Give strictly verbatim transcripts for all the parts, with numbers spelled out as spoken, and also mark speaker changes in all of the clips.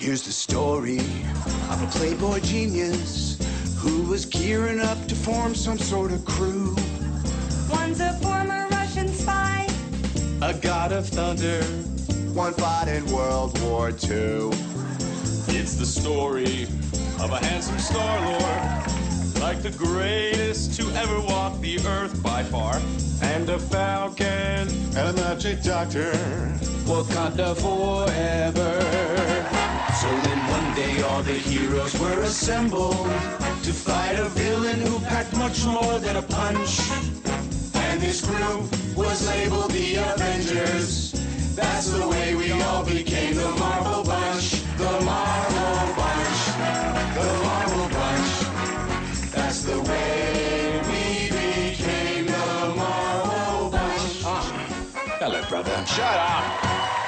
Speaker 1: Here's the story of a playboy genius who was gearing up to form some sort of crew.
Speaker 2: One's a former Russian spy,
Speaker 1: A god of thunder, one fought in World War Two.
Speaker 3: It's the story of a handsome Star-Lord, like the greatest to ever walk the earth by far, and a falcon
Speaker 4: and a magic doctor,
Speaker 1: Wakanda forever. So then one day all the heroes were assembled to fight a villain who packed much more than a punch. And this group was labeled the Avengers. That's the way we all became the Marvel Bunch. The Marvel Bunch. The Marvel Bunch. That's the way we became the Marvel Bunch.
Speaker 3: Hello, brother. Shut up!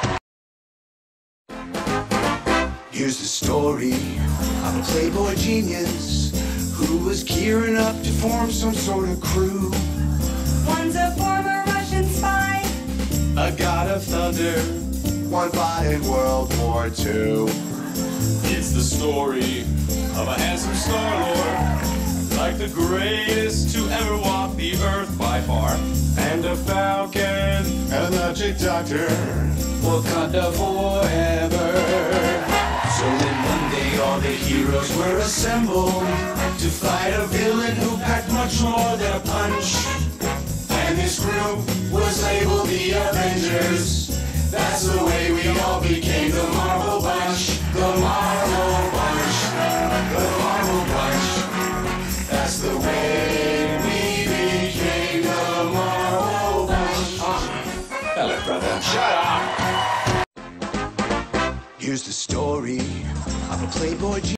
Speaker 1: Here's the story of a playboy genius who was gearing up to form some sort of crew.
Speaker 2: one's a former Russian spy,
Speaker 1: A god of thunder, one fought in World War Two.
Speaker 3: It's the story of a handsome Star-Lord, like the greatest to ever walk the earth by far, and a falcon
Speaker 4: and a magic doctor,
Speaker 1: Wakanda forever. So then one day all the heroes were assembled to fight a villain who packed much more than a punch. And this group was labeled the Avengers. That's the way we all became the Marvel Bunch. The Marvel Bunch. The Marvel Bunch. That's the way we became the Marvel Bunch.
Speaker 3: Hello, brother. Shut up!
Speaker 1: Here's the story of a playboy genius.